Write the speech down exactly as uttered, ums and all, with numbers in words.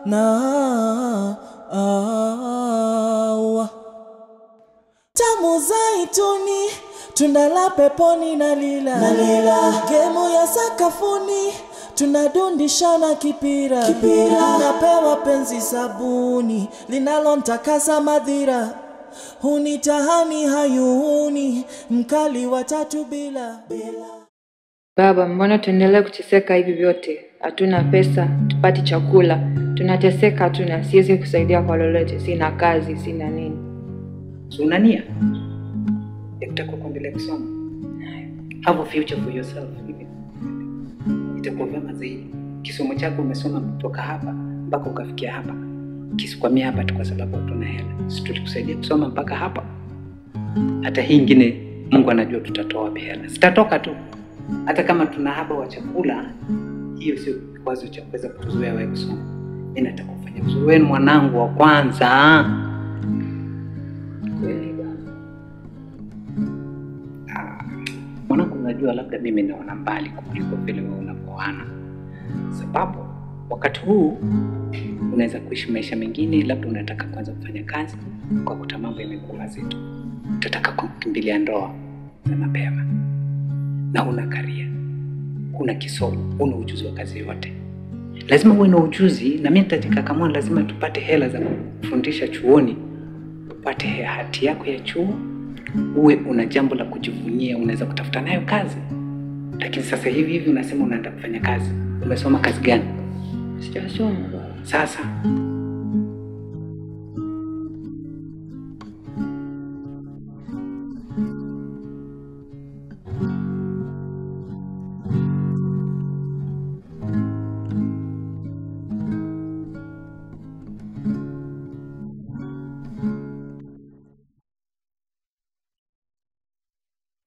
na awa. Tamu zaituni, tunda la peponi na lila, na lila. Gemu ya sakafuni, tunadundishana kipira, kipira. Napewa penzi sabuni, linalontakasa madhira. Hunitahani hayuni, mkali wa tatu bila, bila. Baba, mbona tuendelee kuteseka hivi vyote? Hatuna pesa, tupati chakula. Tunateseka, hatuna, siwezi kusaidia kwa lolote, sina kazi, sina nini. So unania? Utakuwa kuendelea kusoma. Have a future for yourself. Itakuwa vyema zaidi. Kisomo chako umesoma kutoka hapa mpaka ukafikia hapa. Kisikwamia hapa tu kwa sababu hatuna hela. Sisi tulikusaidia kusoma mpaka hapa. Hata hii nyingine Mungu anajua tutatoa wapi hela. Sitatoka tu. Hata kama tuna haba wa chakula, hiyo sio kikwazo cha kuweza kutuzuia wewe kusoma. Mimi nataka kufanya vizuri. Wewe ni mwanangu wa kwanza. Kweli bwana. Ah, mwanangu, unajua labda mimi naona mbali kuliko vile wewe unapoona. Sababu wakati huu unaweza kuishi maisha mengine, labda unataka kwanza kufanya kazi kwa kuta mambo yamekuwa mazito. Utataka kukimbilia ndoa na mapema. Na una karia, una kisomo, una ujuzi wa kazi yote. Lazima uwe na ujuzi, na mimi nitataka kama lazima tupate hela za kufundisha chuoni. Upate hati yako ya chuo, uwe una jambo la kujivunia, unaweza kutafuta nayo kazi. Lakini sasa hivi hivi unasema unaenda kufanya kazi. Umesoma kazi gani? Sijasoma baba. Sasa